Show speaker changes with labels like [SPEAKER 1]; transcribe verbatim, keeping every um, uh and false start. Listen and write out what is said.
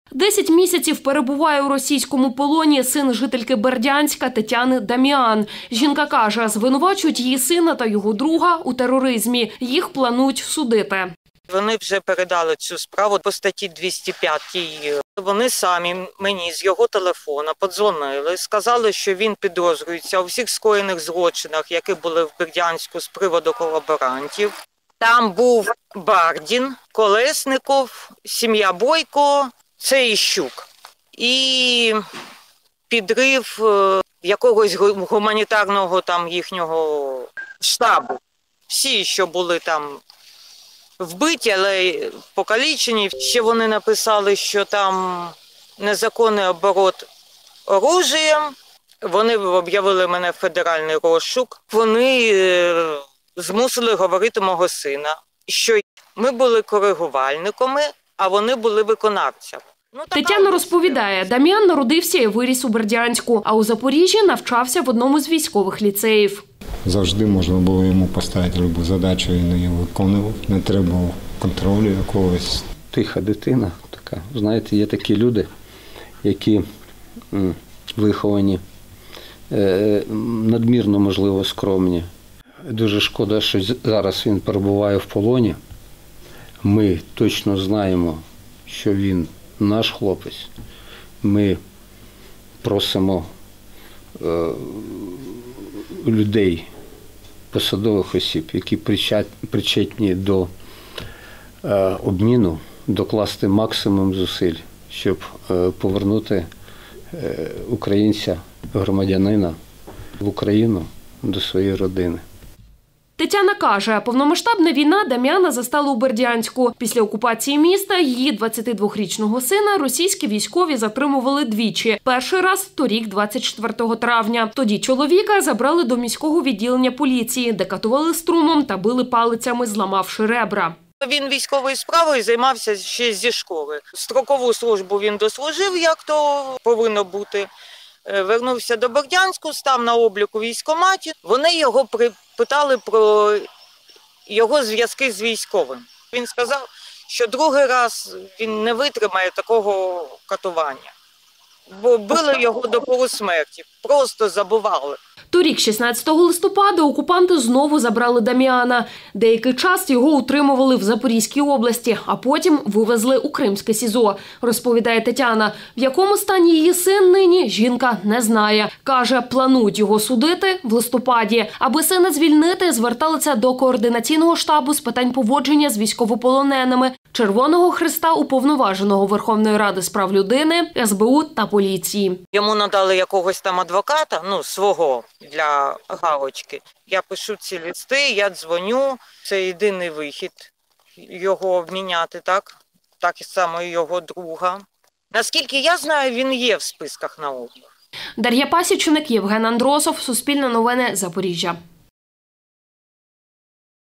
[SPEAKER 1] Десять місяців перебуває у російському полоні син жительки Бердянська Тетяни Даміан. Жінка каже, звинувачують її сина та його друга у тероризмі. Їх планують судити.
[SPEAKER 2] Вони вже передали цю справу по статті двісті п'ять. Вони самі мені з його телефона подзвонили, сказали, що він підозрюється у всіх скоєних злочинах, які були в Бердянську з приводу колаборантів. Там був Бардін, Колесников, сім'я Бойко, це Іщук. І підрив якогось гуманітарного там їхнього штабу. Всі, що були там вбиті, але покалічені. Ще вони написали, що там незаконний оборот оружієм. Вони об'явили мене в федеральний розшук. Вони змусили говорити мого сина, що ми були коригувальниками, а вони були виконавцями.
[SPEAKER 1] Ну, Тетяна розповідає, Дам'ян народився і виріс у Бердянську, а у Запоріжжі навчався в одному з військових ліцеїв.
[SPEAKER 3] Завжди можна було йому поставити любу задачу, він її виконував, не треба контролю якогось.
[SPEAKER 4] Тиха дитина така. Знаєте, є такі люди, які м, виховані, е, надмірно, можливо, скромні. Дуже шкода, що зараз він перебуває в полоні. Ми точно знаємо, що він наш хлопець. Ми просимо е, людей, посадових осіб, які причетні до е, обміну, докласти максимум зусиль, щоб е, повернути е, українця, громадянина в Україну до своєї родини.
[SPEAKER 1] Тетяна каже, повномасштабна війна Дам'яна застала у Бердянську. Після окупації міста її двадцятидвохрічного сина російські військові затримували двічі. Перший раз торік, двадцять четвертого травня. Тоді чоловіка забрали до міського відділення поліції, де катували струмом та били палицями, зламавши ребра.
[SPEAKER 2] Він військовою справою займався ще зі школи. Строкову службу він дослужив, як то повинно бути. Вернувся до Бердянську, став на обліку в військкоматі. Вони його питали про його зв'язки з військовим. Він сказав, що другий раз він не витримає такого катування. Бо били його до полусмерті, просто забували.
[SPEAKER 1] Торік, шістнадцятого листопада, окупанти знову забрали Дам'яна. Деякий час його утримували в Запорізькій області, а потім вивезли у Кримське СІЗО, розповідає Тетяна. В якому стані її син нині, жінка не знає. Каже, планують його судити в листопаді. Аби сина звільнити, зверталися до координаційного штабу з питань поводження з військовополоненими, Червоного Хреста, Уповноваженого Верховної Ради з прав людини, ес бе у та поліції.
[SPEAKER 2] Йому надали якогось там адвоката, ну, свого, для галочки. Я пишу ці листи, я дзвоню. Це єдиний вихід його обміняти, так? Так само і його друга. Наскільки я знаю, він є в списках на облік.
[SPEAKER 1] Дар'я Пасічник, Євген Андросов, Суспільне новини, Запоріжжя.